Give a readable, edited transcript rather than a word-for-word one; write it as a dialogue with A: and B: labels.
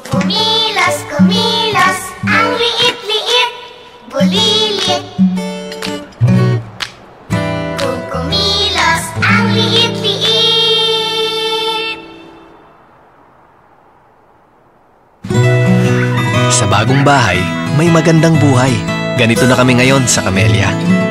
A: Kumilos, kumilos, ang liit-liit, bulilit. Kumilos, ang liit-liit.
B: Sa bagong bahay, may magandang buhay. Ganito na kami ngayon sa Camella.